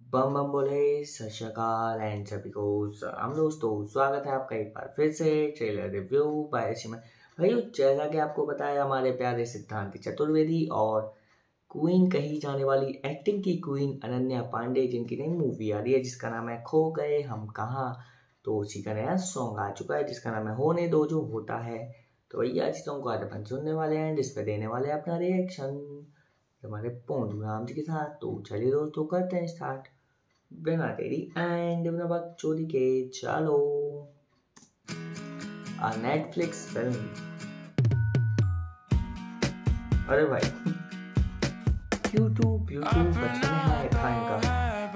बम बम बोले सत श्री अकाल एंड सभी को सलाम दोस्तों। स्वागत है आपका एक बार फिर से ट्रेलर रिव्यू बाय सिमन भाई। जैसा कि आपको पता है, हमारे प्यारे सिद्धांत चतुर्वेदी और क्वीन कही जाने वाली एक्टिंग की क्वीन अनन्या पांडे, जिनकी नई मूवी आ रही है जिसका नाम है खो गए हम कहाँ। तो उसी का नया सॉन्ग आ चुका है जिसका नाम है होने दो जो होता है। तो भैया इस सॉन्ग को आज अपन सुनने वाले हैं, जिस पे देने वाले हैं अपना रिएक्शन हमारे पोंडू राम जी के साथ। तो चलिए दोस्तों करते हैं स्टार्ट बिना देरी एंड बिना बकचोदी के। चलो नेटफ्लिक्स फिल्म। अरे भाई यूट्यूब बचपन में है था इनका।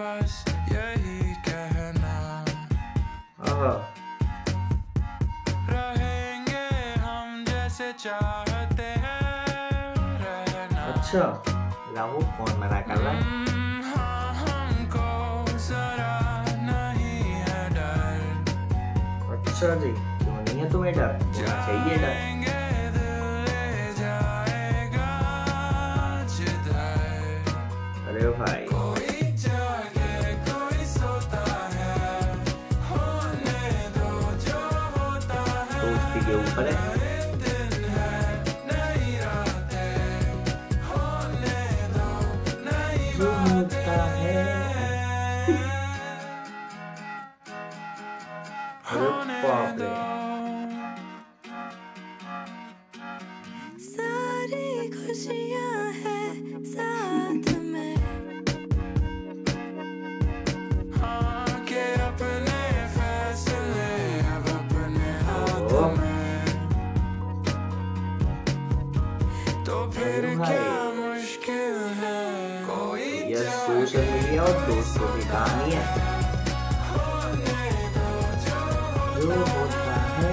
अच्छा राहु कौन मना कर रहा है? अच्छा जी, क्यों नहीं है तुम्हें डर? होना चाहिए डर। अरे भाई दोस्ती के ऊपर है। जो होता है बाप रे। सारी खुशियां हैं साथ में, के अपने फैसले अब अपने हाथ में, तो फिर क्या मुश्किल है। कोई यह सोशल मीडिया और दोस्तों की कहानी है। जो होता है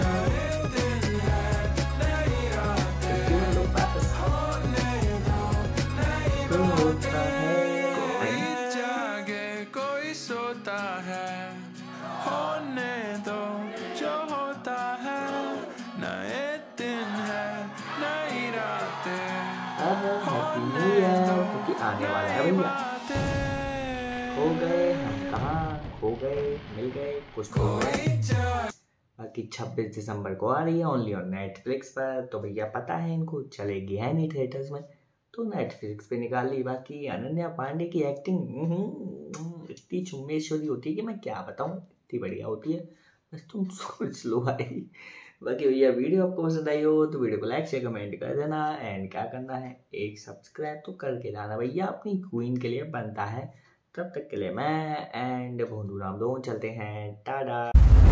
जो होता है कोई जागे कोई सोता है, होने दो जो होता है। नए दिन है नई रातें, हैप्पी न्यू ईयर क्योंकि आने वाला है भैया। खो गए हम कहाँ, खो गए मिल गए कुछ तो गए। बाकी 26 दिसंबर को आ रही है ओनली ऑन नेटफ्लिक्स पर। तो भैया पता है इनको चलेगी है नहीं थिएटर्स में, तो नेटफ्लिक्स पे निकाल ली। बाकी अनन्या पांडे की एक्टिंग इतनी चुम्बेश्वरी होती है कि मैं क्या बताऊँ, इतनी बढ़िया होती है, बस तुम सोच लो भाई। बाकी भैया वीडियो आपको पसंद आई हो तो वीडियो को लाइक शेयर कमेंट कर देना एंड क्या करना है एक सब्सक्राइब तो करके जाना भैया, अपनी क्वीन के लिए बनता है। तब तक के लिए मैं एंड भोंदू राम दोनों चलते हैं, टाटा।